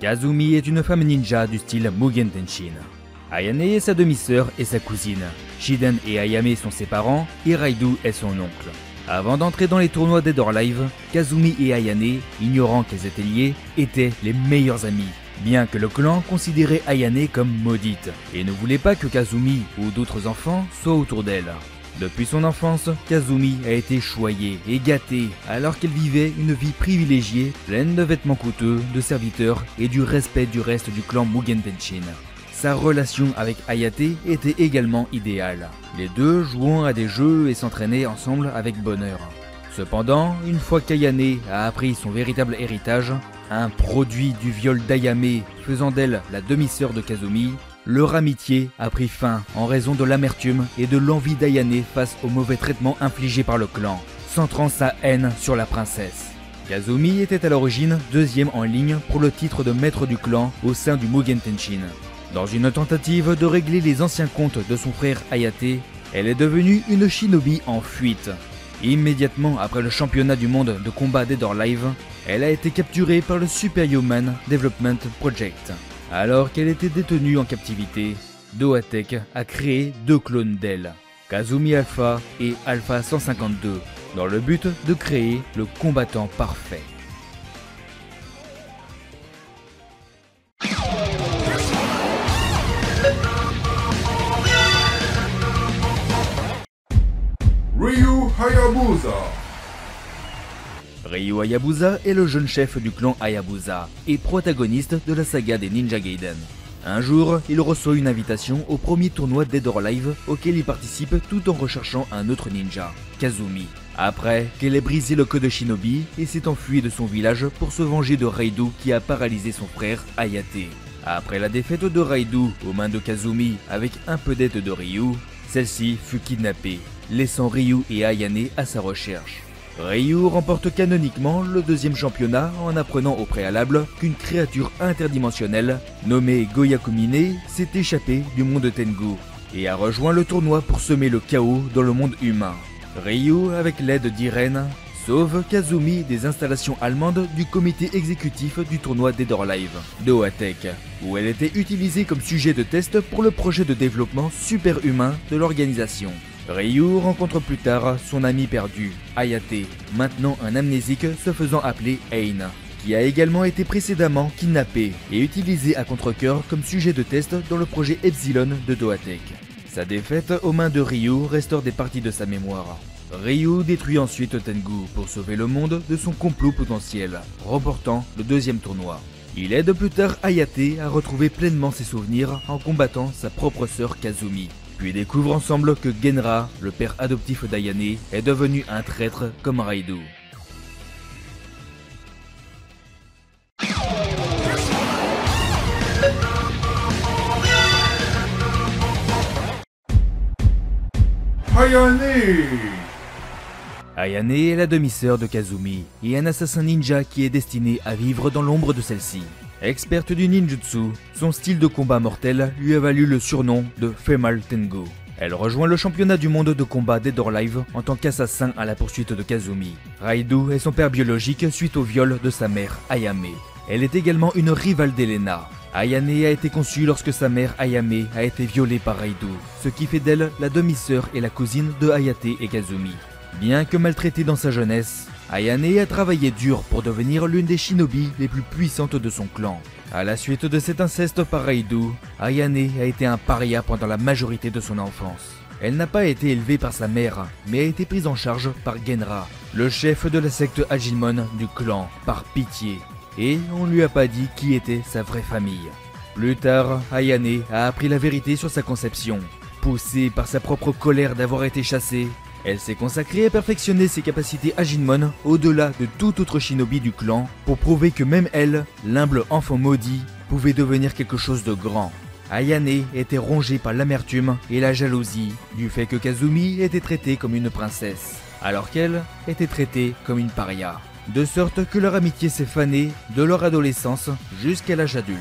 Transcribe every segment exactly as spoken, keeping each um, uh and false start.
Kazumi est une femme ninja du style Mugen Tenshin. Ayane est sa demi-sœur et sa cousine. Shiden et Ayame sont ses parents et Raidu est son oncle. Avant d'entrer dans les tournois Dead or Alive, Kazumi et Ayane, ignorant qu'elles étaient liées, étaient les meilleures amies. Bien que le clan considérait Ayane comme maudite et ne voulait pas que Kazumi ou d'autres enfants soient autour d'elle. Depuis son enfance, Kazumi a été choyée et gâtée alors qu'elle vivait une vie privilégiée, pleine de vêtements coûteux, de serviteurs et du respect du reste du clan Mugen Tenshin. Sa relation avec Hayate était également idéale, les deux jouant à des jeux et s'entraînaient ensemble avec bonheur. Cependant, une fois qu'Ayane a appris son véritable héritage, un produit du viol d'Ayame faisant d'elle la demi-sœur de Kazumi, leur amitié a pris fin en raison de l'amertume et de l'envie d'Ayane face au mauvais traitement infligé par le clan, centrant sa haine sur la princesse. Kazumi était à l'origine deuxième en ligne pour le titre de maître du clan au sein du Mugen Tenshin. Dans une tentative de régler les anciens comptes de son frère Hayate, elle est devenue une shinobi en fuite. Immédiatement après le championnat du monde de combat Dead or Alive, elle a été capturée par le Superhuman Development Project. Alors qu'elle était détenue en captivité, Dohatek a créé deux clones d'elle, Kazumi Alpha et Alpha cent cinquante-deux, dans le but de créer le combattant parfait. Ryu Hayabusa. Ryu Hayabusa est le jeune chef du clan Hayabusa et protagoniste de la saga des Ninja Gaiden. Un jour, il reçoit une invitation au premier tournoi Dead or Alive auquel il participe tout en recherchant un autre ninja, Kazumi. Après qu'elle ait brisé le code Shinobi et s'est enfuie de son village pour se venger de Raidu qui a paralysé son frère Hayate. Après la défaite de Raidu aux mains de Kazumi avec un peu d'aide de Ryu, celle-ci fut kidnappée, laissant Ryu et Ayane à sa recherche. Ryu remporte canoniquement le deuxième championnat en apprenant au préalable qu'une créature interdimensionnelle nommée Goyakumine s'est échappée du monde Tengu et a rejoint le tournoi pour semer le chaos dans le monde humain. Ryu, avec l'aide d'Irene, sauve Kazumi des installations allemandes du comité exécutif du tournoi Dead or Alive, Dohatek, où elle était utilisée comme sujet de test pour le projet de développement superhumain de l'organisation. Ryu rencontre plus tard son ami perdu, Hayate, maintenant un amnésique se faisant appeler Ein, qui a également été précédemment kidnappé et utilisé à contre-cœur comme sujet de test dans le projet Epsilon de Dohatek. Sa défaite aux mains de Ryu restaure des parties de sa mémoire. Ryu détruit ensuite Tengu pour sauver le monde de son complot potentiel, remportant le deuxième tournoi. Il aide plus tard Hayate à retrouver pleinement ses souvenirs en combattant sa propre sœur Kazumi. Puis découvre ensemble que Genra, le père adoptif d'Ayane, est devenu un traître comme Raidu. Ayane. Ayane est la demi-sœur de Kazumi et un assassin ninja qui est destiné à vivre dans l'ombre de celle-ci. Experte du ninjutsu, son style de combat mortel lui a valu le surnom de Female Tengu. Elle rejoint le championnat du monde de combat Dead or Alive en tant qu'assassin à la poursuite de Kazumi. Raidu est son père biologique suite au viol de sa mère Ayame. Elle est également une rivale d'Elena. Ayane a été conçue lorsque sa mère Ayame a été violée par Raidu, ce qui fait d'elle la demi-sœur et la cousine de Hayate et Kazumi. Bien que maltraitée dans sa jeunesse, Ayane a travaillé dur pour devenir l'une des shinobi les plus puissantes de son clan. À la suite de cet inceste par Raidu, Ayane a été un paria pendant la majorité de son enfance. Elle n'a pas été élevée par sa mère, mais a été prise en charge par Genra, le chef de la secte Hajimon du clan, par pitié. Et on lui a pas dit qui était sa vraie famille. Plus tard, Ayane a appris la vérité sur sa conception. Poussée par sa propre colère d'avoir été chassée, elle s'est consacrée à perfectionner ses capacités Hajimon au-delà de toute autre shinobi du clan pour prouver que même elle, l'humble enfant maudit, pouvait devenir quelque chose de grand. Ayane était rongée par l'amertume et la jalousie du fait que Kazumi était traitée comme une princesse, alors qu'elle était traitée comme une paria. De sorte que leur amitié s'est fanée de leur adolescence jusqu'à l'âge adulte.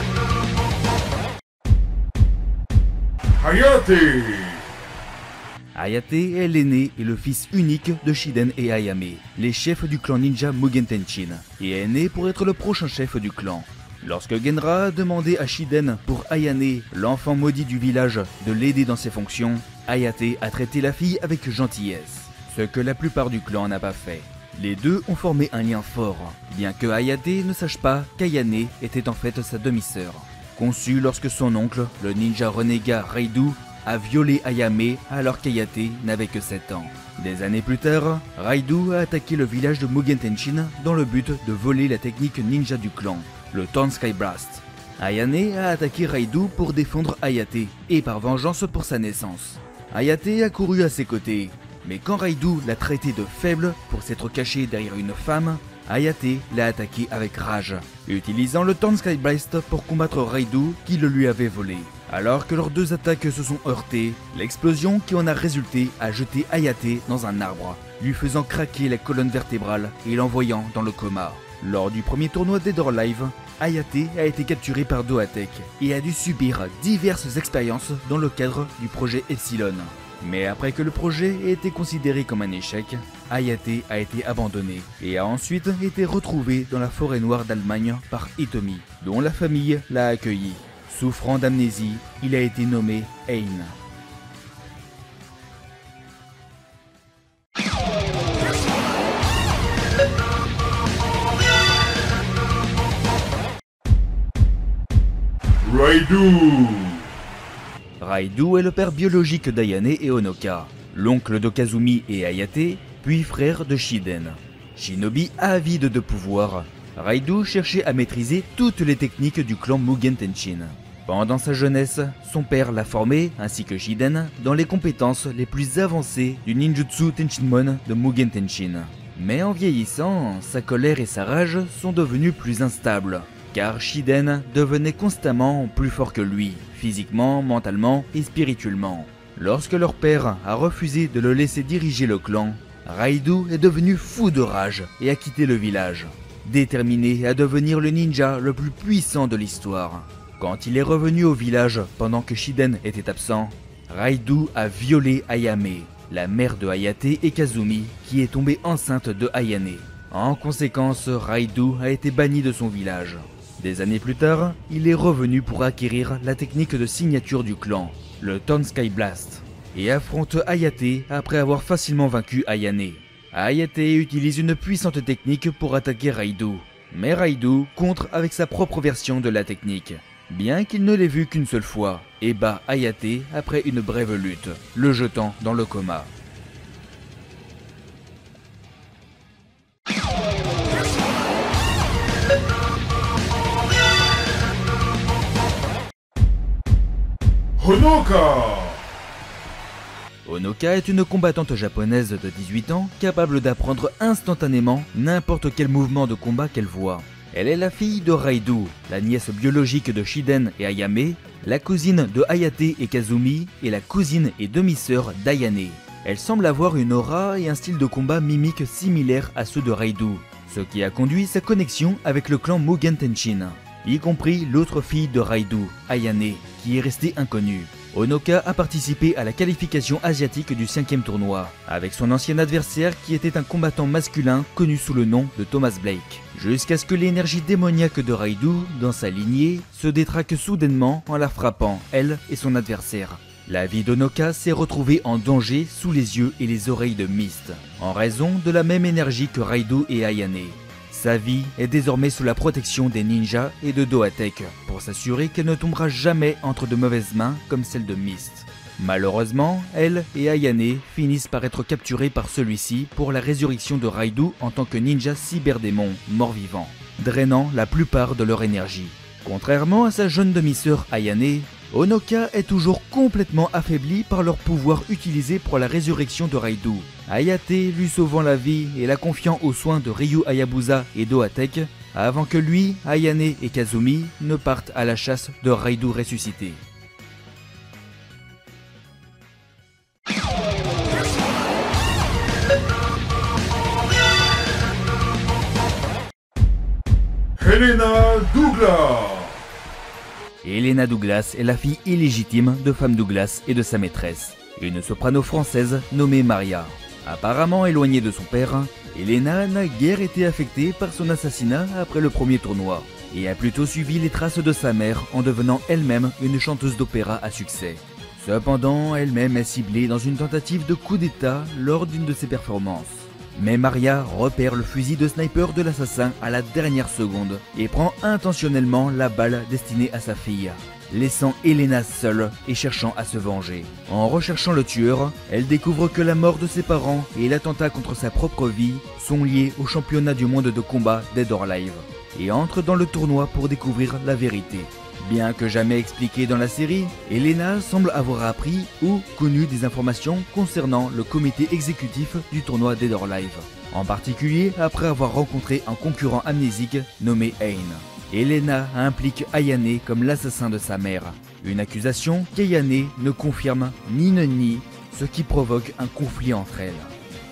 Hayate. Hayate est l'aîné et le fils unique de Shiden et Ayame, les chefs du clan ninja Mugen Tenshin, et est né pour être le prochain chef du clan. Lorsque Genra a demandé à Shiden pour Ayane, l'enfant maudit du village, de l'aider dans ses fonctions, Hayate a traité la fille avec gentillesse, ce que la plupart du clan n'a pas fait. Les deux ont formé un lien fort, bien que Hayate ne sache pas qu'Ayane était en fait sa demi-sœur. Conçue lorsque son oncle, le ninja renégat Raidu, a violé Ayame alors qu'Ayate n'avait que sept ans. Des années plus tard, Raidu a attaqué le village de Mugen Tenshin dans le but de voler la technique ninja du clan, le Thorn Sky Blast. Ayane a attaqué Raidu pour défendre Hayate et par vengeance pour sa naissance. Hayate a couru à ses côtés, mais quand Raidu l'a traité de faible pour s'être caché derrière une femme, Hayate l'a attaqué avec rage, utilisant le Thorn Sky Blast pour combattre Raidu qui le lui avait volé. Alors que leurs deux attaques se sont heurtées, l'explosion qui en a résulté a jeté Hayate dans un arbre, lui faisant craquer la colonne vertébrale et l'envoyant dans le coma. Lors du premier tournoi Dead or Alive, Hayate a été capturé par Dohatek et a dû subir diverses expériences dans le cadre du projet Epsilon. Mais après que le projet ait été considéré comme un échec, Hayate a été abandonné et a ensuite été retrouvé dans la forêt noire d'Allemagne par Hitomi, dont la famille l'a accueilli. Souffrant d'amnésie, il a été nommé Ein. Raidu. Raidu est le père biologique d'Ayane et Honoka, l'oncle de Kazumi et Hayate, puis frère de Shiden. Shinobi avide de pouvoir, Raidu cherchait à maîtriser toutes les techniques du clan Mugen Tenshin. Pendant sa jeunesse, son père l'a formé, ainsi que Shiden, dans les compétences les plus avancées du ninjutsu Tenshinmon de Mugen Tenshin. Mais en vieillissant, sa colère et sa rage sont devenues plus instables, car Shiden devenait constamment plus fort que lui, physiquement, mentalement et spirituellement. Lorsque leur père a refusé de le laisser diriger le clan, Raidu est devenu fou de rage et a quitté le village, déterminé à devenir le ninja le plus puissant de l'histoire. Quand il est revenu au village pendant que Shiden était absent, Raidu a violé Ayame, la mère de Hayate et Kazumi, qui est tombée enceinte de Ayane. En conséquence, Raidu a été banni de son village. Des années plus tard, il est revenu pour acquérir la technique de signature du clan, le Thorn Sky Blast, et affronte Hayate après avoir facilement vaincu Ayane. Hayate utilise une puissante technique pour attaquer Raidu, mais Raidu contre avec sa propre version de la technique, bien qu'il ne l'ait vu qu'une seule fois, et bat Hayate après une brève lutte, le jetant dans le coma. Honoka. Honoka est une combattante japonaise de dix-huit ans, capable d'apprendre instantanément n'importe quel mouvement de combat qu'elle voit. Elle est la fille de Raidu, la nièce biologique de Shiden et Ayame, la cousine de Hayate et Kazumi et la cousine et demi-sœur d'Ayane. Elle semble avoir une aura et un style de combat mimique similaire à ceux de Raidu, ce qui a conduit sa connexion avec le clan Mugen Tenshin, y compris l'autre fille de Raidu, Ayane, qui est restée inconnue. Honoka a participé à la qualification asiatique du cinquième tournoi, avec son ancien adversaire qui était un combattant masculin connu sous le nom de Thomas Blake, jusqu'à ce que l'énergie démoniaque de Raidu, dans sa lignée, se détraque soudainement en la frappant, elle et son adversaire. La vie d'Honoka s'est retrouvée en danger sous les yeux et les oreilles de Mist, en raison de la même énergie que Raidu et Ayane. Sa vie est désormais sous la protection des ninjas et de Dohatek, pour s'assurer qu'elle ne tombera jamais entre de mauvaises mains comme celle de Mist. Malheureusement, elle et Ayane finissent par être capturées par celui-ci pour la résurrection de Raidu en tant que ninja cyberdémon mort-vivant, drainant la plupart de leur énergie. Contrairement à sa jeune demi-sœur Ayane, Honoka est toujours complètement affaiblie par leur pouvoir utilisé pour la résurrection de Raidu, Hayate lui sauvant la vie et la confiant aux soins de Ryu Hayabusa et Dohatek, avant que lui, Ayane et Kazumi ne partent à la chasse de Raidu ressuscité. Helena Douglas. Helena Douglas est la fille illégitime de Femme Douglas et de sa maîtresse. une soprano française nommée Maria. Apparemment éloignée de son père, Elena n'a guère été affectée par son assassinat après le premier tournoi, et a plutôt suivi les traces de sa mère en devenant elle-même une chanteuse d'opéra à succès. Cependant, elle-même est ciblée dans une tentative de coup d'état lors d'une de ses performances. Mais Maria repère le fusil de sniper de l'assassin à la dernière seconde et prend intentionnellement la balle destinée à sa fille, laissant Elena seule et cherchant à se venger. En recherchant le tueur, elle découvre que la mort de ses parents et l'attentat contre sa propre vie sont liés au championnat du monde de combat Dead or Alive, et entre dans le tournoi pour découvrir la vérité. Bien que jamais expliqué dans la série, Elena semble avoir appris ou connu des informations concernant le comité exécutif du tournoi Dead or Alive, en particulier après avoir rencontré un concurrent amnésique nommé Ain. Elena implique Ayane comme l'assassin de sa mère, une accusation qu'Ayane ne confirme ni ne nie, ce qui provoque un conflit entre elles.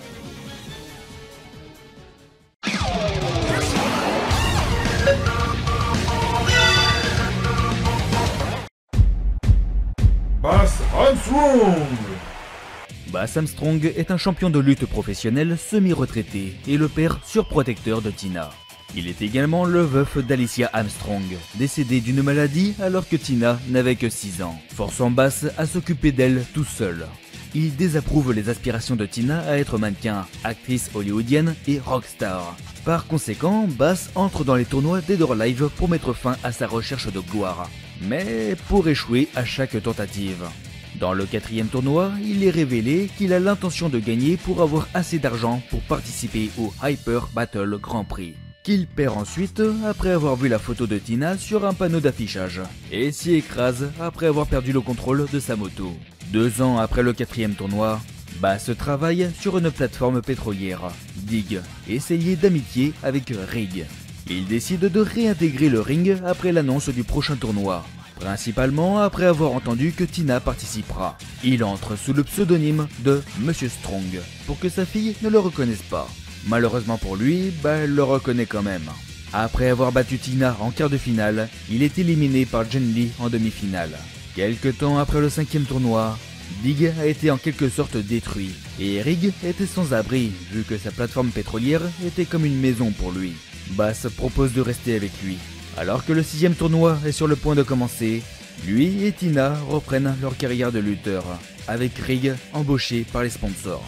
Bass Armstrong. Bass Armstrong est un champion de lutte professionnel semi-retraité et le père surprotecteur de Tina. Il est également le veuf d'Alicia Armstrong, décédée d'une maladie alors que Tina n'avait que six ans, forçant Bass à s'occuper d'elle tout seul. Il désapprouve les aspirations de Tina à être mannequin, actrice hollywoodienne et rockstar. Par conséquent, Bass entre dans les tournois Dead or Alive pour mettre fin à sa recherche de gloire, mais pour échouer à chaque tentative. Dans le quatrième tournoi, il est révélé qu'il a l'intention de gagner pour avoir assez d'argent pour participer au Hyper Battle Grand Prix, qu'il perd ensuite après avoir vu la photo de Tina sur un panneau d'affichage, et s'y écrase après avoir perdu le contrôle de sa moto. Deux ans après le quatrième tournoi, Bass travaille sur une plateforme pétrolière, Dig, et s'est lié d'amitié avec Rig. Il décide de réintégrer le ring après l'annonce du prochain tournoi, principalement après avoir entendu que Tina participera. Il entre sous le pseudonyme de Monsieur Strong, pour que sa fille ne le reconnaisse pas. Malheureusement pour lui, bah elle le reconnaît quand même. Après avoir battu Tina en quart de finale, il est éliminé par Jen Lee en demi-finale. Quelque temps après le cinquième tournoi, Dig a été en quelque sorte détruit, et Rig était sans abri, vu que sa plateforme pétrolière était comme une maison pour lui. Bass propose de rester avec lui. Alors que le sixième tournoi est sur le point de commencer, lui et Tina reprennent leur carrière de lutteur, avec Rig embauché par les sponsors.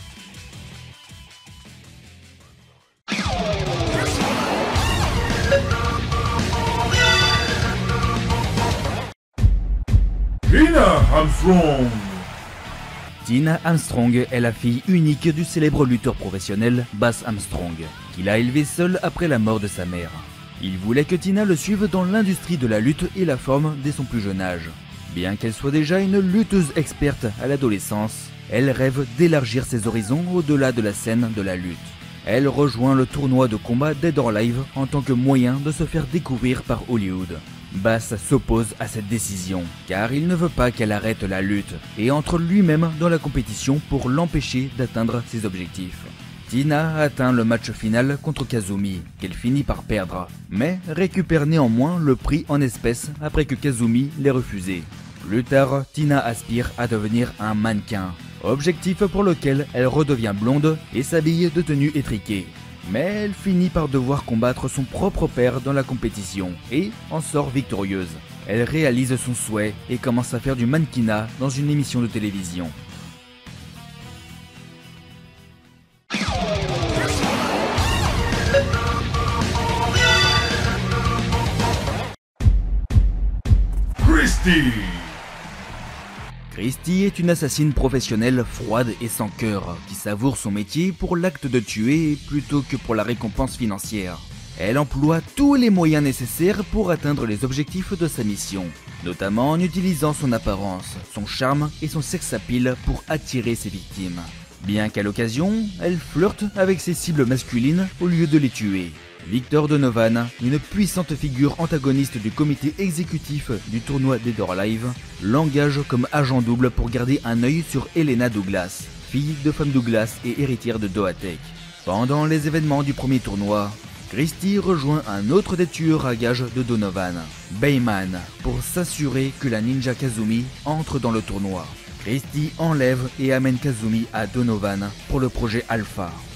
Tina Armstrong. Tina Armstrong est la fille unique du célèbre lutteur professionnel Bass Armstrong, qu'il a élevé seul après la mort de sa mère. Il voulait que Tina le suive dans l'industrie de la lutte et la forme dès son plus jeune âge. Bien qu'elle soit déjà une lutteuse experte à l'adolescence, elle rêve d'élargir ses horizons au-delà de la scène de la lutte. Elle rejoint le tournoi de combat Dead or Alive en tant que moyen de se faire découvrir par Hollywood. Bass s'oppose à cette décision, car il ne veut pas qu'elle arrête la lutte, et entre lui-même dans la compétition pour l'empêcher d'atteindre ses objectifs. Tina atteint le match final contre Kazumi, qu'elle finit par perdre, mais récupère néanmoins le prix en espèces après que Kazumi l'ait refusé. Plus tard, Tina aspire à devenir un mannequin, objectif pour lequel elle redevient blonde et s'habille de tenue étriquée. Mais elle finit par devoir combattre son propre père dans la compétition et en sort victorieuse. Elle réalise son souhait et commence à faire du mannequinat dans une émission de télévision. Christy. Christy est une assassine professionnelle froide et sans cœur, qui savoure son métier pour l'acte de tuer plutôt que pour la récompense financière. Elle emploie tous les moyens nécessaires pour atteindre les objectifs de sa mission, notamment en utilisant son apparence, son charme et son sex appeal pour attirer ses victimes. Bien qu'à l'occasion, elle flirte avec ses cibles masculines au lieu de les tuer. Victor Donovan, une puissante figure antagoniste du comité exécutif du tournoi Dead or Alive, l'engage comme agent double pour garder un œil sur Helena Douglas, fille de Femme Douglas et héritière de Dohatek. Pendant les événements du premier tournoi, Christy rejoint un autre des tueurs à gages de Donovan, Bayman, pour s'assurer que la ninja Kazumi entre dans le tournoi. Christie enlève et amène Kazumi à Donovan pour le projet Alpha.